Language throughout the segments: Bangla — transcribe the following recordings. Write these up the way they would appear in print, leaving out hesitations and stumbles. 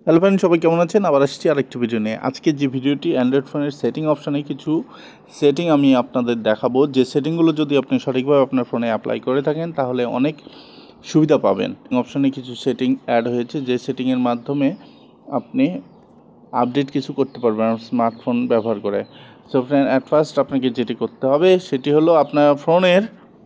হ্যালো ফ্রেন্ড, সবাই কেমন আছেন? আবার আসছি আরেকটি ভিডিও নিয়ে। আজকে যে ভিডিওটি অ্যান্ড্রয়েড ফোনের সেটিং অপশানে কিছু সেটিং আমি আপনাদের দেখাবো, যে সেটিংগুলো যদি আপনি সঠিকভাবে আপনার ফোনে অ্যাপ্লাই করে থাকেন তাহলে অনেক সুবিধা পাবেন। অপশানে কিছু সেটিং অ্যাড হয়েছে, যে সেটিংয়ের মাধ্যমে আপনি আপডেট কিছু করতে পারবেন স্মার্টফোন ব্যবহার করে। সো ফ্রেন্ড, অ্যাট ফার্স্ট আপনাকে যেটি করতে হবে সেটি হলো আপনার ফোনের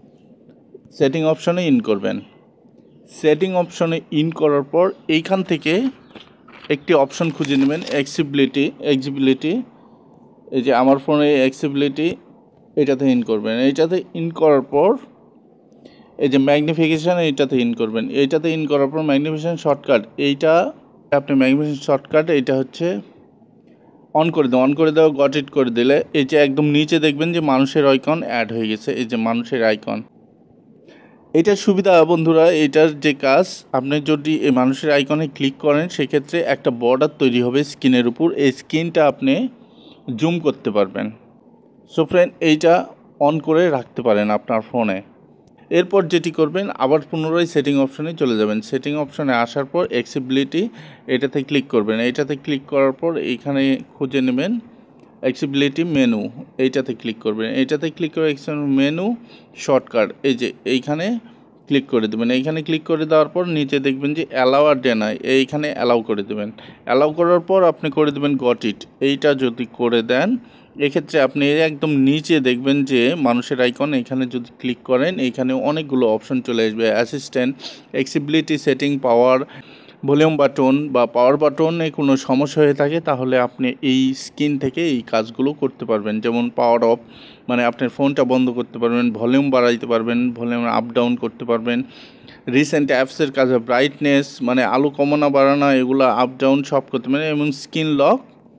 সেটিং অপশানে ইন করবেন। সেটিং অপশানে ইন করার পর এইখান থেকে একটি অপশন খুঁজে নেবেন, এক্সিবিলিটি। এই যে আমার ফোনে এক্সিবিলিটি, এটাতে ইন করবেন। এইটাতে ইন করার পর এই যে ম্যাগনিফিকেশান, এইটাতে ইন করবেন। এইটাতে ইন করার পর ম্যাগনিফিকেশান শর্টকাট, এইটা আপনি ম্যাগনিফিকেশান শর্টকাট এইটা হচ্ছে অন করে দেন। অন করে দেওয়া গট ইট করে দিলে এই যে একদম নিচে দেখবেন যে মানুষের আইকন অ্যাড হয়ে গেছে। এই যে মানুষের আইকন, এটার সুবিধা বন্ধুরা, এটার যে কাজ, আপনি যদি এই মানুষের আইকনে ক্লিক করেন সেক্ষেত্রে একটা বর্ডার তৈরি হবে স্ক্রিনের উপর। এই স্ক্রিনটা আপনি জুম করতে পারবেন। সো ফ্রেন্ড, এইটা অন করে রাখতে পারেন আপনার ফোনে। এরপর যেটি করবেন, আবার পুনরায় সেটিং অপশানে চলে যাবেন। সেটিং অপশানে আসার পর অ্যাক্সেসিবিলিটি, এটাতে ক্লিক করবেন। এইটাতে ক্লিক করার পর এইখানে খুঁজে নেবেন অ্যাক্সেসিবিলিটি মেনু, এইটাতে ক্লিক করবেন। এইটাতে ক্লিক করে মেনু শর্টকাট, এই যে এইখানে ক্লিক করে দেবেন। এইখানে ক্লিক করে দেওয়ার পর নিচে দেখবেন যে অ্যালাউ আর ডেনাই, এইখানে অ্যালাউ করে দেবেন। অ্যালাউ করার পর আপনি করে দেবেন গট ইট। এইটা যদি করে দেন এক্ষেত্রে আপনি একদম নিচে দেখবেন যে মানুষের আইকন, এখানে যদি ক্লিক করেন এইখানে অনেকগুলো অপশন চলে আসবে। Assistant, accessibility setting, power, volume button বা পাওয়ার বাটনে কোনো সমস্যা হয়ে থাকে তাহলে আপনি এই স্ক্রিন থেকে এই কাজগুলো করতে পারবেন। যেমন পাওয়ার অফ, মানে আপনার ফোনটা বন্ধ করতে পারবেন, ভলিউম বাড়াইতে পারবেন, ভলিউম আপ ডাউন করতে পারবেন। রিসেন্ট অ্যাপসের কাজে ব্রাইটনেস, মানে আলো কমানো বাড়ানো, এগুলো আপ ডাউন সব করতে পারেন। এবং স্ক্রিন লক,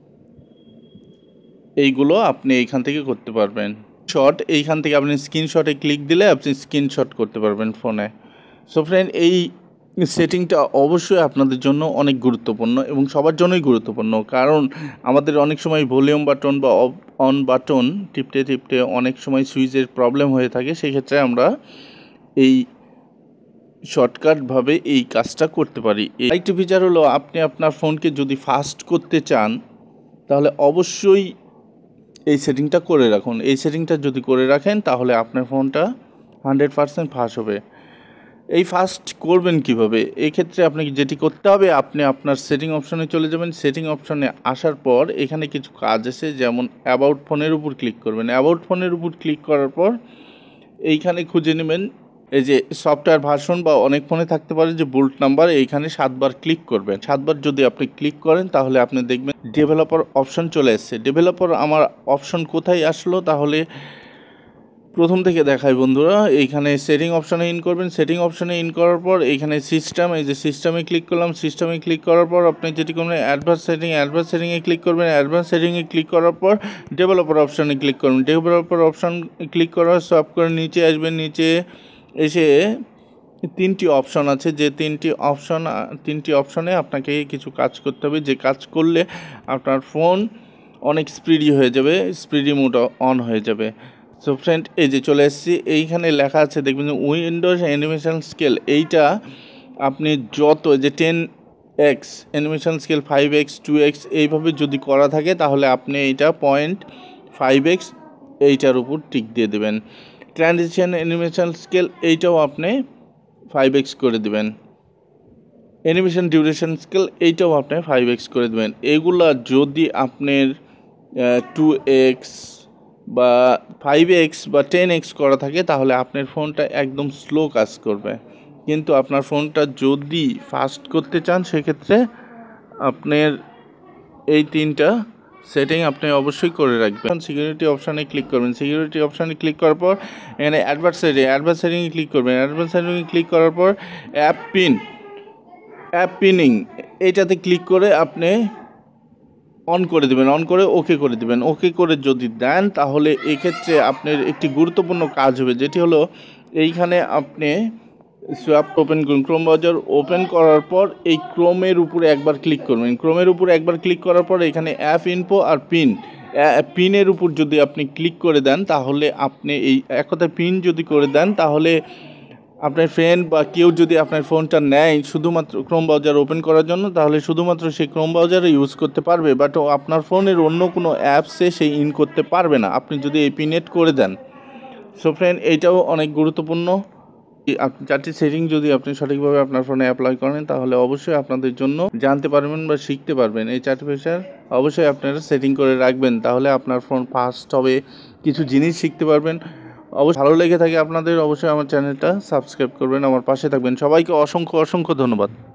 এইগুলো আপনি এইখান থেকে করতে পারবেন। শট, এইখান থেকে আপনি স্ক্রিনশটে ক্লিক দিলে আপনি স্ক্রিনশট করতে পারবেন ফোনে। সো ফ্রেন্ড, এই সেটিংটা অবশ্যই আপনাদের জন্য অনেক গুরুত্বপূর্ণ এবং সবার জন্যই গুরুত্বপূর্ণ, কারণ আমাদের অনেক সময় ভলিউম বাটন বা অন বাটন টিপতে টিপতে অনেক সময় সুইচের প্রবলেম হয়ে থাকে। সেক্ষেত্রে আমরা এই শর্টকাটভাবে এই কাজটা করতে পারি। আরেকটি ফিচার হলো, আপনি আপনার ফোনকে যদি ফাস্ট করতে চান তাহলে অবশ্যই এই সেটিংটা করে রাখুন। এই সেটিংটা যদি করে রাখেন তাহলে আপনার ফোনটা 100% ফাস্ট হবে। এই ফাস্ট করবেন কিভাবে? এই ক্ষেত্রে আপনাকে যেটি করতে হবে, আপনি আপনার সেটিং অপশনে চলে যাবেন। সেটিং অপশনে আসার পর এখানে কিছু কাজ আছে, যেমন অ্যাবাউট ফোনের উপর ক্লিক করবেন। অ্যাবাউট ফোনের উপর ক্লিক করার পর এইখানে খুঁজে নেবেন এই যে সফটওয়্যার ভার্সন, বা অনেক ফোনে থাকতে পারে যে বুট নাম্বার, এইখানে 7বার ক্লিক করবেন। 7বার যদি আপনি ক্লিক করেন তাহলে আপনি দেখবেন ডেভেলপার অপশন চলে এসছে। ডেভেলপার আমার অপশন কোথায় আসলো, তাহলে প্রথম থেকে দেখাই বন্ধুরা। এইখানে সেটিং অপশানে ইন করবেন। সেটিং অপশানে ইন করার পর এইখানে সিস্টেম, এই যে সিস্টেমে ক্লিক করলাম। সিস্টেমে ক্লিক করার পর আপনি যেটি করবেন অ্যাডভান্স সেটিংয়ে ক্লিক করবেন। অ্যাডভান্স সেটিংয়ে ক্লিক করার পর ডেভেলপার অপশানে ক্লিক করবেন। ডেভেলপার অপশান ক্লিক করার সব করে নিচে আসবেন। নিচে এসে 3টি অপশন আছে, যে 3টি অপশনে আপনাকে কিছু কাজ করতে হবে, যে কাজ করলে আপনার ফোন অনেক স্পিডি হয়ে যাবে, স্পিডি মোড অন হয়ে যাবে। সো ফ্রেন্ড, এই যে চলে এসেছি, এইখানে লেখা আছে দেখবেন উইন্ডোজ অ্যানিমেশন স্কেল। এইটা আপনি যত যে 10x animation scale, 5x, 2x এইভাবে যদি করা থাকে তাহলে আপনি এইটা 0.5x এইটার উপর টিক দিয়ে দেবেন। ট্রানজিশন অ্যানিমেশন স্কেল, এইটাও আপনি 5x করে দেবেন। অ্যানিমেশন ডিউরেশন স্কেল, এইটাও আপনি 5x করে দেবেন। এগুলা যদি আপনার 2x বা 5x বা 10x করা থাকে তাহলে আপনার ফোনটা একদম স্লো কাজ করবে। কিন্তু আপনার ফোনটা যদি ফাস্ট করতে চান সেক্ষেত্রে আপনার এই 3টা সেটিং আপনি অবশ্যই করে রাখবেন। সিকিউরিটি অপশানে ক্লিক করবেন। সিকিউরিটি অপশানে ক্লিক করার পর এখানে অ্যাডভান্স সেটিংয়ে ক্লিক করবেন। অ্যাডভান্স সেটিংয়ে ক্লিক করার পর অ্যাপ পিনিং, এইটাতে ক্লিক করে আপনি অন করে দেবেন। অন করে ওকে করে দেবেন। ওকে করে যদি দেন তাহলে এক্ষেত্রে আপনার একটি গুরুত্বপূর্ণ কাজ হবে, যেটি হলো এইখানে আপনি সোয়াপ ওপেন করুন। ক্রোম ব্রাউজার ওপেন করার পর এই ক্রোমের উপরে একবার ক্লিক করবেন। ক্রোমের উপরে একবার ক্লিক করার পর এখানে অ্যাপ ইনফো আর পিনের উপর যদি আপনি ক্লিক করে দেন তাহলে আপনি এই এক কথায় পিন যদি করে দেন তাহলে আপনার ফ্রেন্ড বা কেউ যদি আপনার ফোনটা নেয় শুধুমাত্র ক্রোম ব্রাউজার ওপেন করার জন্য, তাহলে শুধুমাত্র সে ক্রোম ব্রাউজারে ইউজ করতে পারবে, বাট আপনার ফোনের অন্য কোনো অ্যাপসে সে ইন করতে পারবে না আপনি যদি এপিনেট করে দেন। সো ফ্রেন্ড, এইটাও অনেক গুরুত্বপূর্ণ। চারটি সেটিং যদি আপনি সঠিকভাবে আপনার ফোনে অ্যাপ্লাই করেন তাহলে অবশ্যই আপনাদের জন্য জানতে পারবেন বা শিখতে পারবেন। এই চারটি ফিচার অবশ্যই আপনারা সেটিং করে রাখবেন, তাহলে আপনার ফোন ফাস্ট হবে, কিছু জিনিস শিখতে পারবেন। অবশ্যই ভালো লেগে থাকে আপনাদের, অবশ্যই আমার চ্যানেলটা সাবস্ক্রাইব করবেন, আমার পাশে থাকবেন। সবাইকে অসংখ্য অসংখ্য ধন্যবাদ।